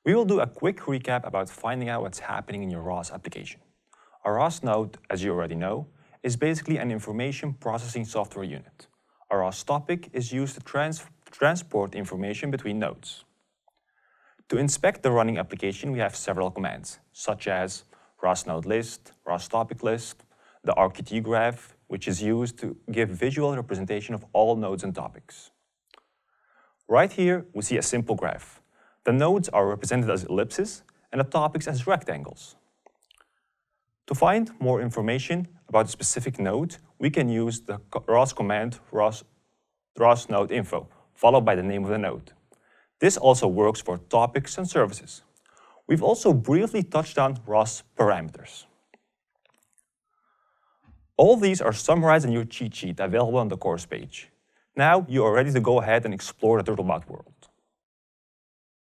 We will do a quick recap about finding out what's happening in your ROS application. A ROS node, as you already know, is basically an information processing software unit. A ROS topic is used to transport information between nodes. To inspect the running application, we have several commands, such as ROS node list, ROS topic list, the RQT graph, which is used to give visual representation of all nodes and topics. Right here, we see a simple graph. The nodes are represented as ellipses and the topics as rectangles. To find more information about a specific node, we can use the ROS command ROS node info, followed by the name of the node. This also works for topics and services. We've also briefly touched on ROS parameters. All these are summarized in your cheat sheet available on the course page. Now you are ready to go ahead and explore the Turtlebot world.